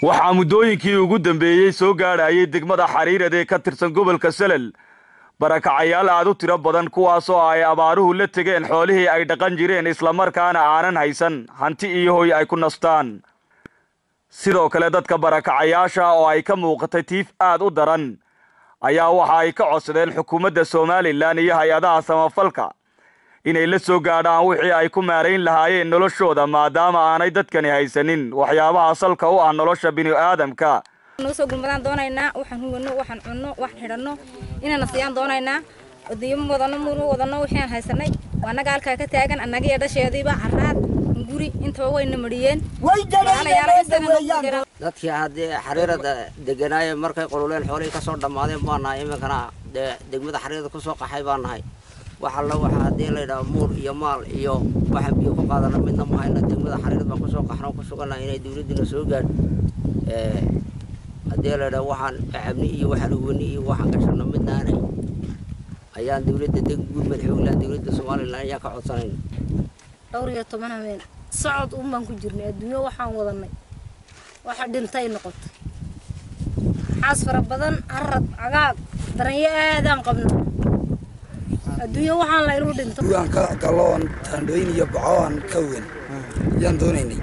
waxaa muddooyinkii ugu dambeeyay soo gaadhayay degmada Xariirad ee ka tirsan gobolka Salel barakacayaal aad u tiro badan kuwaas oo ay abaaruhu la tageen xoolihii ay dhaqan jireen isla markaana aanan haysan hanti iyo hoy ay ku nastaan sidoo kale dadka barakacayaasha oo ay ka muuqatay tiif aad u daran ayaa waxa ay ka codsadeen xukuumadda Soomaaliland iyo hay'adaha samafalka inay la soo gaadhaan wixii ay ku maareyn lahaayeen noloshooda maadaama aanay dadkani haysanin waxyaabaha salka u ah nolosha bini'aadamka soo gulmadaan doonaynaa waxaan huwano waxaan cunno wax xidhanno inaan siyaan doonaynaa odaymo wadano wixii aan haysanay waana gaalka ka taagan annaga iyo dhasheediiba carraad guri inta wayna mariyeen dadkii hadii Xariirad deganaaye markay qoluleen xoolay ka soo dhamaadeen baanahay imikana degmada Xariirad ku soo qaxay baanahay waxa la waxa hadii la yiraahdo muur iyo maal iyo waxa biyo ku qaadana midna ma hayna degmada Xariirad baan ku soo qaxno ku suganaa inay dawladdu soo gaar hadii la yiraahdo waxaan cabni iyo waxaan wani iyo waxaan gashano midna aanay ayaan dawladda degmada madaxweynaha dawladda Soomaaliland ayaa ka codsanayna dhowr iyo 10 habeen socod baan ku jirnay adduunyo waxaan wadanay waxa dhintay noqotay xaas fara badan arad cagaag daranya aadaan qabno adduunyo waxaan la iru dhinto waan ka galoon taandooyin iyo bacaan ka weyn yaan doonaynay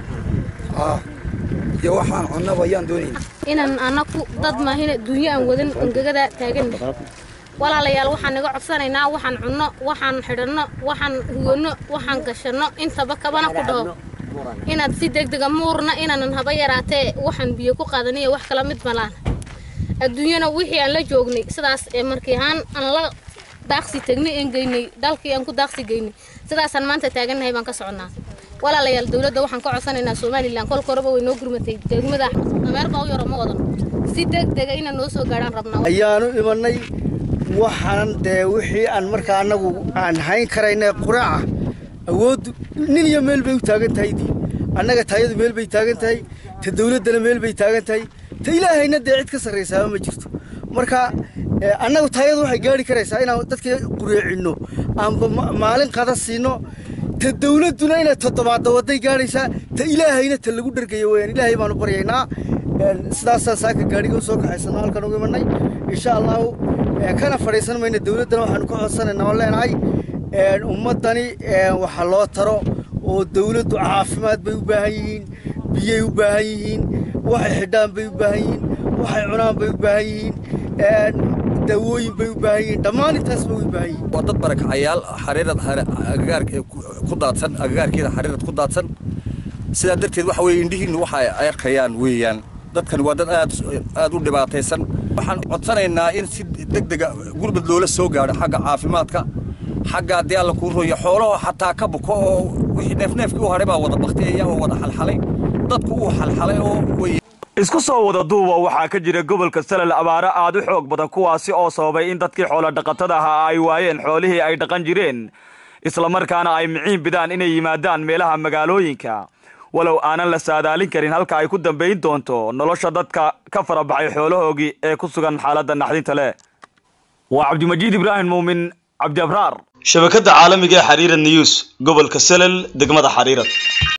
iyo waxaan cunaba yaan doonaynay inaan anaku dad maahina adduunyo aan wadan ungagada taagan walaalayaal waxaan naga codsanaynaa waxaan cunno waxaan xidhanno waxaan huwano waxaan gashano intaba kabana ku dhaho inaad si degdeg ah muurna inaan haba yaraatee waxaan biyo ku qaadanayo wax kala mid malaan adduunyana wixii aan la joognay sidaas ee markii aan la daaqsi tagnay in geynay dalkii aan ku daaqsi geynay sidaas aan maanta taaganahay baan ka soconaa walaalayaal dawladda waxaan ka codsanaynaa Soomaaliland kol koraba way noo gurmatay degmada Ameerika oo yar ma wadan si degdeg ah inaan noo soo gaaraan rabnaa ayaanu imanay waxaan wixii aan markaa anagu aan hayn karaynay quraaca awood nin iyo meel bay u taagan tahay annaga taayadu meel bay taagan tahay ta dawladana meel bay taagan tahay ta ilaahayna cid ka sareysaa ma jirto marka annagu taayadu waxay gaari karaysaa inaan dadka qureecino aan maalin qada siino ta dawladuna inay toddobaad waday gaaraysaa ta ilaahayna ta lagu dhargayo weeyaan ilaahay baan u baryaynaa sidaas saaka gaariga soo kaxaysan halkan ugu imanay insha Allah kana fariisan mayna dawladana waxaan ku codsanaynaa oo leenahay ummadani waxa loo taro oo dawladdu caafimaad bay u baahan yihiin biyay u baahan yihiin waxay xidhaan bay u baahan yihiin waxay cunaan bay u baahan yihiin dawooyin bay u baahan yihiin dhammaan intaas bay u baahan yihiin dad barakacayaal Xariirad agagaarka ku daadsan agagaarkeeda Xariirad ku daadsan sida darteed waxa weey indhihiin waxa ay arkayaan weeyaan dadkan waa dad aad u dhibaataysan waxaan codsanaynaa in si degdeg ah gurbad loola soo gaaro xagga caafimaadka xagga diyaal ku rooyo xoolaha xataa ka buko oo wixii neefneefkii u haray baa wada baqtay oo wada xalxalay dadku uu xalxalay oo way isku soo wada duuba waxaa ka jira gobolka Salel abaara aad u xoog badan kuwaasi oo sababay in dadkii xoolo dhaqatada ahaa ay waayeen xoolihii ay dhaqan jireen isla markaana ay miciin bidaan inay yimaadaan meelaha magaalooyinka walow aanan la saadaalin karin halka ay ku dambeyn doonto nolosha dadka ka farabaxay xoolahoogii ee ku sugan xaaladda naxdinta leh waa Cabdimajiid Ibraahim Muumin Cabdi Abraar shabakada caalamiga Xariirad News gobolka Salel degmada Xariirad